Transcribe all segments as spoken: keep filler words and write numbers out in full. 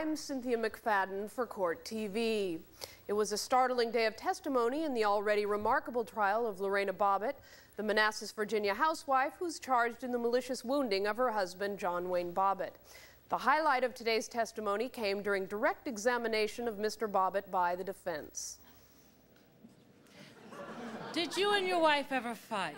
I'm Cynthia McFadden for Court T V. It was a startling day of testimony in the already remarkable trial of Lorena Bobbitt, the Manassas, Virginia housewife who's charged in the malicious wounding of her husband, John Wayne Bobbitt. The highlight of today's testimony came during direct examination of Mister Bobbitt by the defense. Did you and your wife ever fight?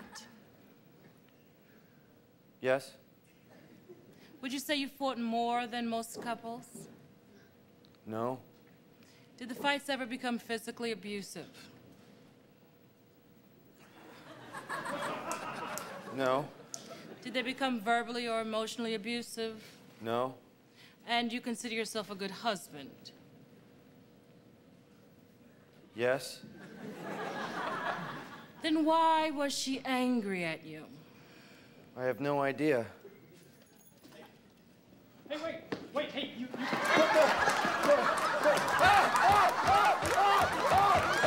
Yes. Would you say you fought more than most couples? No. Did the fights ever become physically abusive? No. Did they become verbally or emotionally abusive? No. And you consider yourself a good husband? Yes. Then why was she angry at you? I have no idea. Hey, wait, wait, hey, you... you... What the? Wait, wait. Ah, ah, ah, ah, ah,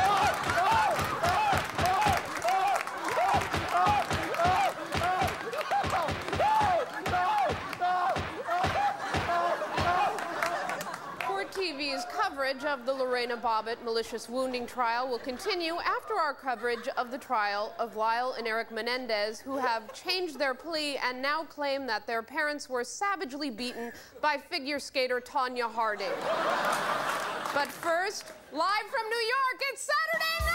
Court T V's coverage of the Lorena Bobbitt malicious wounding trial will continue after our coverage of the trial of Lyle and Eric Menendez, who have changed their plea and now claim that their parents were savagely beaten by figure skater Tonya Harding. But first, live from New York, it's Saturday night!